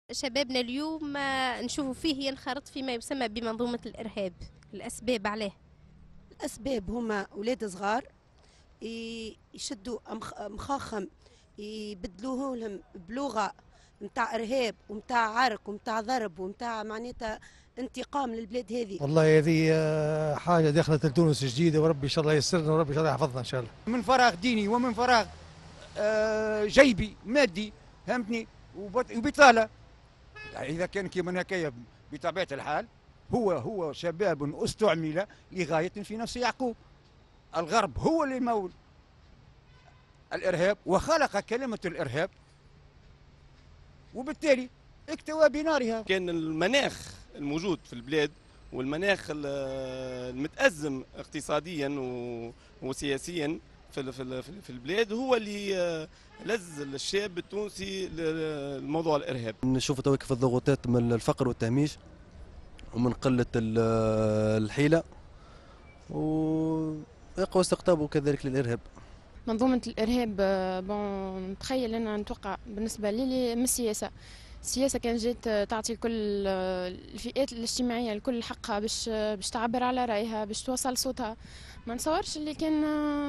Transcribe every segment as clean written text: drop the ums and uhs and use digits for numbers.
شبابنا اليوم نشوفوا فيه ينخرط فيما يسمى بمنظومة الإرهاب. الأسباب عليه؟ الأسباب هما أولاد صغار يشدوا مخاخم، يبدلوه لهم بلغة متاع إرهاب ومتاع عرق ومتاع ضرب ومتاع معناتها انتقام للبلاد هذه. والله هذه حاجة دخلت لتونس جديدة، وربي إن شاء الله ييسرنا وربي إن شاء الله يحفظنا إن شاء الله. من فراغ ديني ومن فراغ جيبي مادي، فهمتني، وبطالة. إذا كان كيما هكايا بطبيعة الحال هو شباب استعمل لغاية في نفس يعقوب. الغرب هو اللي مول الإرهاب وخلق كلمة الإرهاب، وبالتالي اكتوى بنارها. كان المناخ الموجود في البلاد والمناخ المتأزم اقتصاديا وسياسيا في البلاد هو اللي لز الشاب التونسي لموضوع الإرهاب. نشوف تويك في الضغوطات من الفقر والتهميش ومن قلة الحيلة ويقوى استقطابه كذلك للإرهاب. منظومة الإرهاب نتخيل أنا نتوقع بالنسبة لي من السياسة. السياسة كان جات تعطي كل الفئات الاجتماعية الكل حقها باش تعبر على رأيها، باش توصل صوتها. ما نصورش اللي كان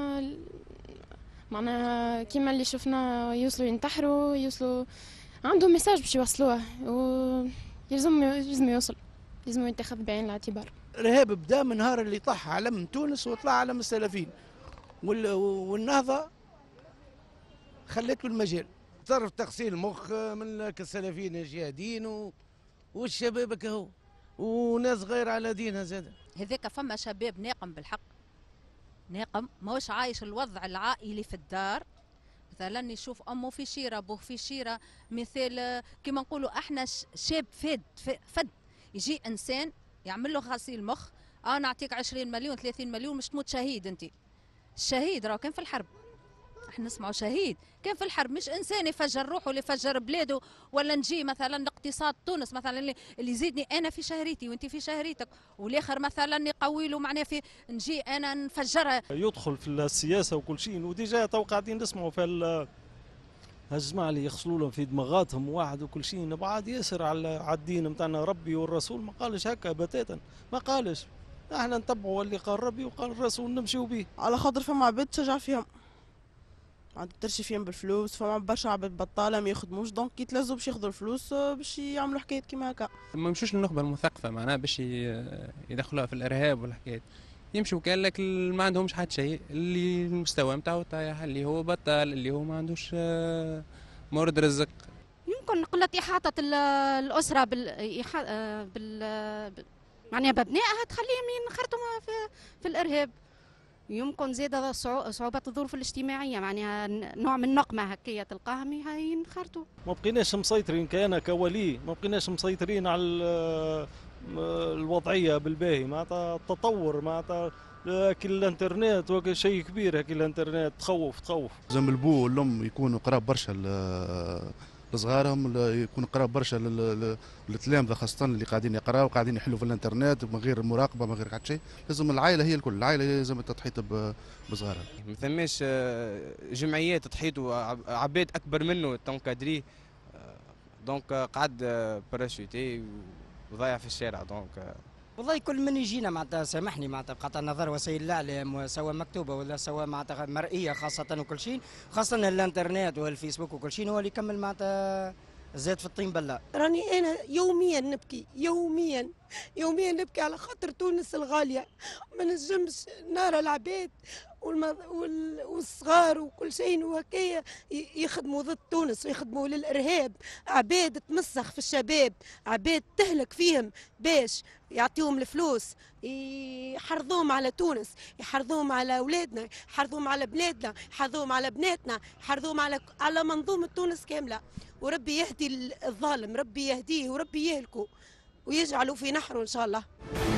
معناها كيما اللي شفنا يوصلوا ينتحروا، يوصلوا عندهم ميساج باش يوصلوه، ويلزم يوصل، لازم يتخذ بعين الاعتبار. الإرهاب بدا من نهار اللي طاح علم تونس وطلع علم السلفيين، والنهضة خلت له المجال. صرف تغسيل مخ من السلفيين الجهاديين والشباب كهو وناس غير على دينها زاد. هذاك فما شباب ناقم بالحق، ناقم ماهوش عايش الوضع العائلي في الدار. مثلا يشوف امه في شيره، ابوه في شيره، مثال كما نقولوا احنا شاب فد يجي انسان يعمل له غسيل مخ، نعطيك 20 مليون 30 مليون مش تموت شهيد. انت الشهيد راه كان في الحرب، احنا نسمعوا شهيد كان في الحرب، مش انسان يفجر روحه ولا يفجر بلاده. ولا نجي مثلا اقتصاد تونس مثلا اللي يزيدني انا في شهريتي وانت في شهريتك، والاخر مثلا يقوي له معناه في نجي انا نفجرها. يدخل في السياسه وكل شيء، وديجا تو قاعدين نسمعوا في هالجماعه اللي يغسلوا لهم في دماغاتهم واحد وكل شيء. نبعد ياسر على الدين نتاعنا، ربي والرسول ما قالش هكا بتاتا، ما قالش. احنا نتبعوا اللي قال ربي وقال الرسول نمشيو به، على خاطر فما عباد تشجع فيهم، عاد ترشي فيهم بالفلوس. فما برشا عباد بطاله ما يخدموش، دونك يتلزوا باش ياخذوا الفلوس باش يعملوا حكايات كيما هكا. ما يمشوش للنخبه المثقفه معناها باش يدخلوها في الارهاب والحكايات. يمشوا كان لك ما عندهمش حتى شيء، اللي المستوى نتاعو طايح، اللي هو بطال، اللي هو ما عندوش مورد رزق. يمكن قله احاطه الاسره معناها بابنائها تخليهم ينخرطوا في الارهاب. يمكن زيادة صعوبة الظروف الاجتماعية، معناها نوع من النقمة هكايا تلقاهم ينخرطوا. ما بقيناش مسيطرين كأنا كولي، ما بقيناش مسيطرين على الوضعية بالباهي. معناتها التطور معناتها كل الانترنت وكل شيء كبير. هكي الانترنت تخوف. لازم البو والام يكونوا قراب برشا لصغارهم، يكونوا قراب برشا للتلامذه خاصه اللي قاعدين يقراوا وقاعدين يحلوا في الانترنت من غير مراقبه من غير حتى شيء. لازم العائله هي الكل، العائله لازم تحيط بصغارها. ما ثماش جمعيات تحيطوا عباد اكبر منه تنكادريه، دونك قعد باراشوتي وضايع في الشارع. دونك والله كل من يجينا معناتها سامحني معناتها بقطع النظر وسائل الاعلام سواء مكتوبه ولا سواء معناتها مرئيه خاصه وكل شيء، خاصه الانترنت والفيسبوك وكل شيء هو اللي يكمل معناتها زاد في الطين بله. راني انا يوميا نبكي، يوميا نبكي على خاطر تونس الغاليه. ما نجمش نرى العباد والصغار وكل شيء وهكايا يخدموا ضد تونس ويخدموا للارهاب. عباد تمسخ في الشباب، عباد تهلك فيهم باش يعطيهم الفلوس، يحرضوهم على تونس، يحرضوهم على اولادنا، يحرضوهم على بلادنا، يحرضوهم على بناتنا، يحرضوهم على منظومه تونس كامله. وربي يهدي الظالم، ربي يهديه وربي يهلكه ويجعله في نحره ان شاء الله.